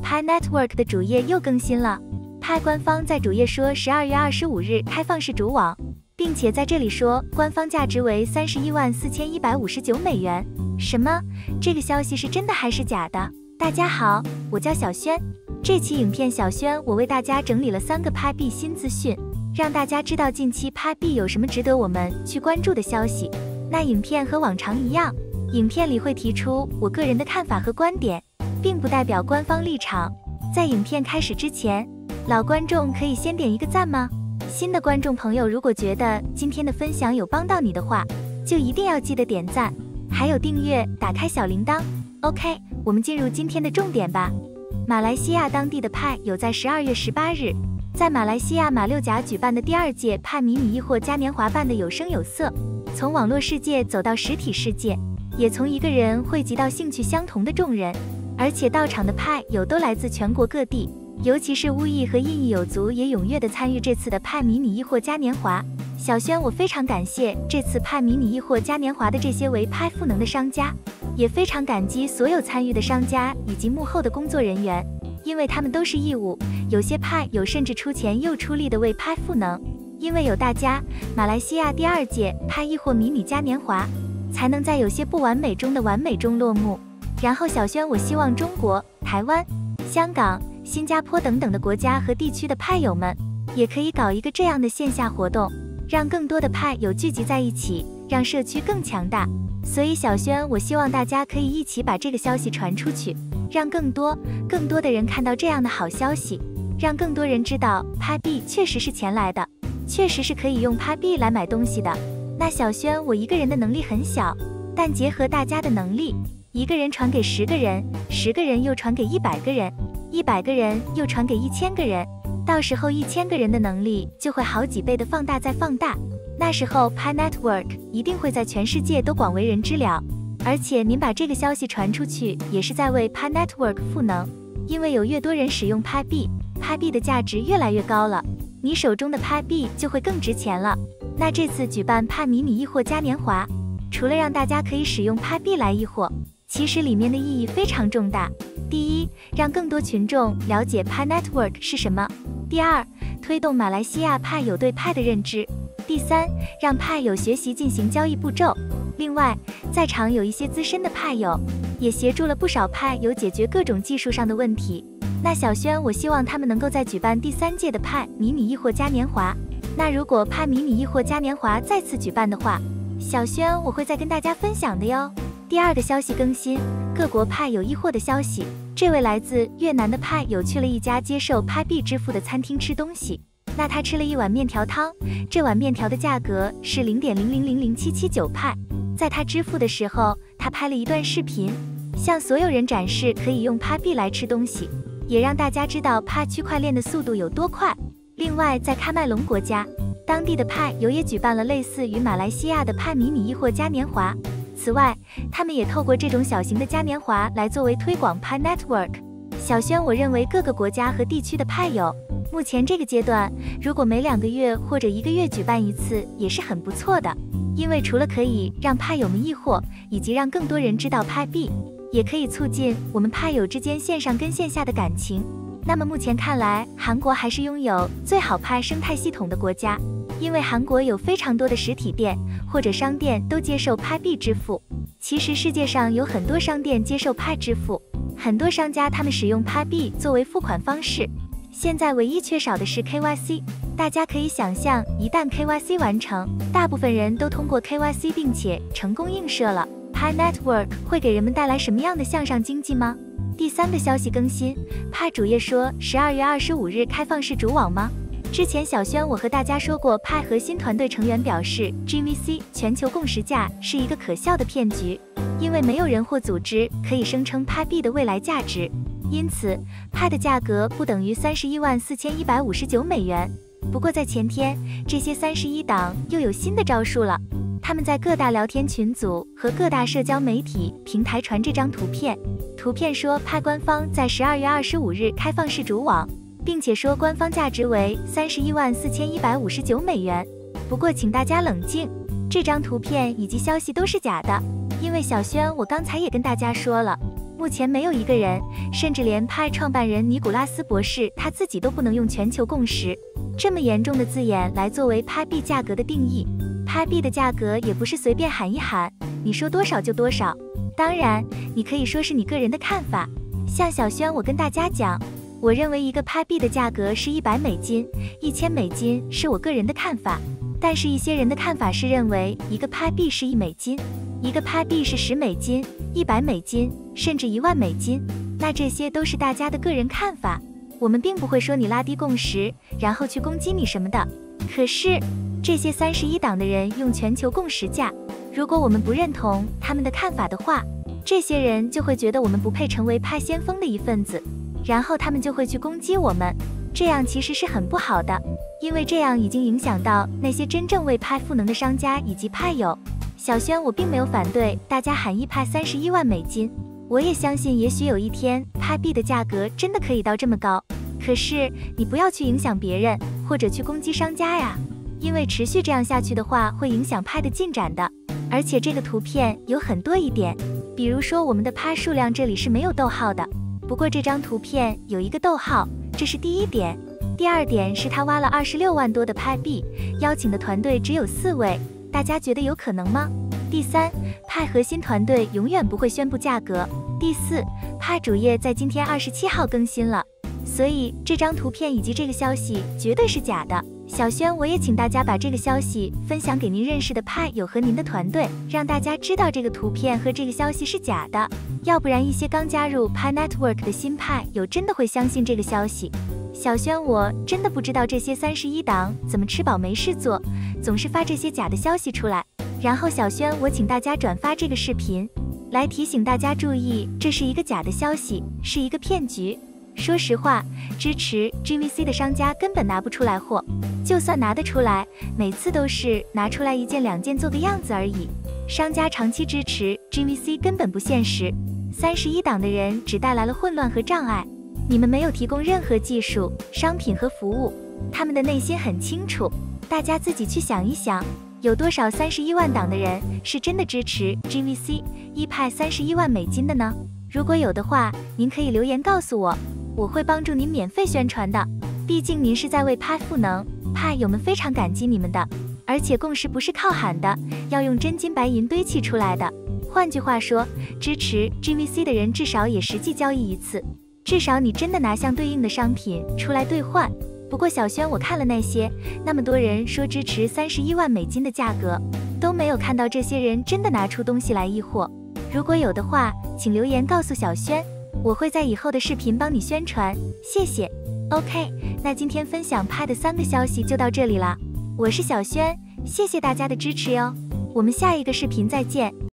Pi Network 的主页又更新了。Pi 官方在主页说12月25日开放式主网，并且在这里说官方价值为314159美元。什么？这个消息是真的还是假的？大家好，我叫小轩。这期影片小轩我为大家整理了3个 Pi币新资讯，让大家知道近期 Pi币有什么值得我们去关注的消息。那影片和往常一样，影片里会提出我个人的看法和观点，并不代表官方立场。在影片开始之前，老观众可以先点一个赞吗？新的观众朋友如果觉得今天的分享有帮到你的话，就一定要记得点赞，还有订阅，打开小铃铛。OK， 我们进入今天的重点吧。马来西亚当地的派有在12月18日，在马来西亚马六甲举办的第2届派迷你易货嘉年华办得有声有色，从网络世界走到实体世界，也从一个人汇集到兴趣相同的众人，而且到场的派友都来自全国各地，尤其是乌裔和印裔友族也踊跃地参与这次的派迷你易货嘉年华。小轩我非常感谢这次派迷你易货嘉年华的这些为派赋能的商家，也非常感激所有参与的商家以及幕后的工作人员，因为他们都是义务，有些派友甚至出钱又出力的为派赋能。因为有大家，马来西亚第2届派易货迷你嘉年华才能在有些不完美中的完美中落幕。然后小轩我希望中国、台湾、香港、新加坡等等的国家和地区的派友们也可以搞一个这样的线下活动，让更多的派友聚集在一起，让社区更强大。所以小轩我希望大家可以一起把这个消息传出去，让更多的人看到这样的好消息，让更多人知道派币确实是钱来的，确实是可以用派币来买东西的。那小轩我一个人的能力很小，但结合大家的能力，一个人传给10个人，10个人又传给100个人，100个人又传给1000个人，到时候1000个人的能力就会好几倍的放大再放大。那时候 Pi Network 一定会在全世界都广为人知了。而且您把这个消息传出去，也是在为 Pi Network 赋能，因为有越多人使用 Pi币， Pi币的价值越来越高了，你手中的 Pi币就会更值钱了。那这次举办 Pi 迷你易货嘉年华，除了让大家可以使用 Pi币来易货，其实里面的意义非常重大。第一，让更多群众了解 Pi Network 是什么；第二，推动马来西亚派友对派的认知；第三，让派友学习进行交易步骤。另外，在场有一些资深的派友，也协助了不少派友解决各种技术上的问题。那小轩我希望他们能够在举办第3届的派迷你易货嘉年华。那如果派迷你易货嘉年华再次举办的话，小轩我会再跟大家分享的哟。第2个消息更新，各国派友易货的消息。这位来自越南的派友去了一家接受派币支付的餐厅吃东西，那他吃了一碗面条汤，这碗面条的价格是0.000779派。在他支付的时候，他拍了一段视频，向所有人展示可以用派币来吃东西，也让大家知道派区块链的速度有多快。另外，在喀麦隆国家，当地的派友也举办了类似于马来西亚的派迷你易货嘉年华。此外，他们也透过这种小型的嘉年华来作为推广 Pi Network。小轩我认为各个国家和地区的派友，目前这个阶段，如果每2个月或者1个月举办一次，也是很不错的。因为除了可以让派友们易货，以及让更多人知道派币，也可以促进我们派友之间线上跟线下的感情。那么目前看来，韩国还是拥有最好派生态系统的国家，因为韩国有非常多的实体店或者商店都接受派币支付。其实世界上有很多商店接受派支付，很多商家他们使用派币作为付款方式。现在唯一缺少的是 KYC， 大家可以想象，一旦 KYC 完成，大部分人都通过 KYC 并且成功映射了， Pi Network 会给人们带来什么样的向上经济吗？第3个消息更新，派主页说12月25日开放式主网吗？之前小轩我和大家说过，派核心团队成员表示 GVC 全球共识价是一个可笑的骗局，因为没有人或组织可以声称派币的未来价值，因此派的价格不等于314159美元。不过在前天，这些31党又有新的招数了，他们在各大聊天群组和各大社交媒体平台传这张图片，图片说派官方在12月25日开放式主网，并且说官方价值为314159美元。不过请大家冷静，这张图片以及消息都是假的，因为小轩我刚才也跟大家说了， 目前没有一个人，甚至连派创办人尼古拉斯博士他自己都不能用全球共识这么严重的字眼来作为派币价格的定义。派币的价格也不是随便喊一喊，你说多少就多少。当然，你可以说是你个人的看法。像小轩，我跟大家讲，我认为一个派币的价格是100美金、1000美金，是我个人的看法。但是一些人的看法是认为一个派币是1美金，一个派币是10美金、100美金，甚至1万美金。那这些都是大家的个人看法，我们并不会说你拉低共识，然后去攻击你什么的。可是这些31党的人用全球共识价，如果我们不认同他们的看法的话，这些人就会觉得我们不配成为派先锋的一份子，然后他们就会去攻击我们。这样其实是很不好的，因为这样已经影响到那些真正为派赋能的商家以及派友。小轩，我并没有反对大家喊一派31万美金，我也相信也许有一天派币的价格真的可以到这么高。可是你不要去影响别人，或者去攻击商家呀，因为持续这样下去的话会影响派的进展的。而且这个图片有很多疑点，比如说我们的派数量这里是没有逗号的，不过这张图片有一个逗号，这是第一点。第二点是他挖了26万多的派币，邀请的团队只有4位，大家觉得有可能吗？第三，派核心团队永远不会宣布价格。第四，派主页在今天27号更新了，所以这张图片以及这个消息绝对是假的。小轩，我也请大家把这个消息分享给您认识的派友和您的团队，让大家知道这个图片和这个消息是假的，要不然一些刚加入派 Network 的新派友真的会相信这个消息。小轩，我真的不知道这些31党怎么吃饱没事做，总是发这些假的消息出来。然后小轩，我请大家转发这个视频，来提醒大家注意，这是一个假的消息，是一个骗局。说实话，支持 GVC 的商家根本拿不出来货，就算拿得出来，每次都是拿出来1件2件做个样子而已。商家长期支持 GVC 根本不现实，31党的人只带来了混乱和障碍。你们没有提供任何技术、商品和服务，他们的内心很清楚。大家自己去想一想，有多少31万党的人是真的支持 GVC 一派31万美金的呢？如果有的话，您可以留言告诉我，我会帮助您免费宣传的。毕竟您是在为派赋能，派友们非常感激你们的。而且共识不是靠喊的，要用真金白银堆砌出来的。换句话说，支持 GVC 的人至少也实际交易一次，至少你真的拿相对应的商品出来兑换。不过小轩，我看了那么多人说支持31万美金的价格，都没有看到这些人真的拿出东西来易货。如果有的话，请留言告诉小轩，我会在以后的视频帮你宣传，谢谢。OK， 那今天分享派的3个消息就到这里啦，我是小轩，谢谢大家的支持哟，我们下一个视频再见。